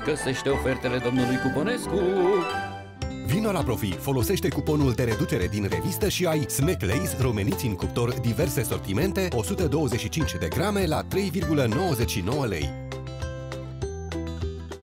găsește ofertele domnului Cuponescu. Vino la Profi, folosește cuponul de reducere din revistă și ai Snack Lays romeniți în cuptor diverse sortimente, 125 de grame la 3,99 lei.